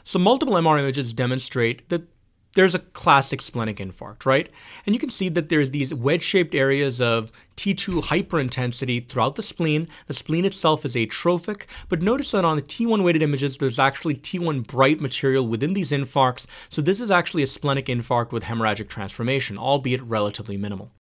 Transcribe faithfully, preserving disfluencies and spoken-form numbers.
So multiple M R I images demonstrate that there's a classic splenic infarct, right? And you can see that there's these wedge-shaped areas of T two hyperintensity throughout the spleen. The spleen itself is atrophic, but notice that on the T one weighted images, there's actually T one bright material within these infarcts. So this is actually a splenic infarct with hemorrhagic transformation, albeit relatively minimal.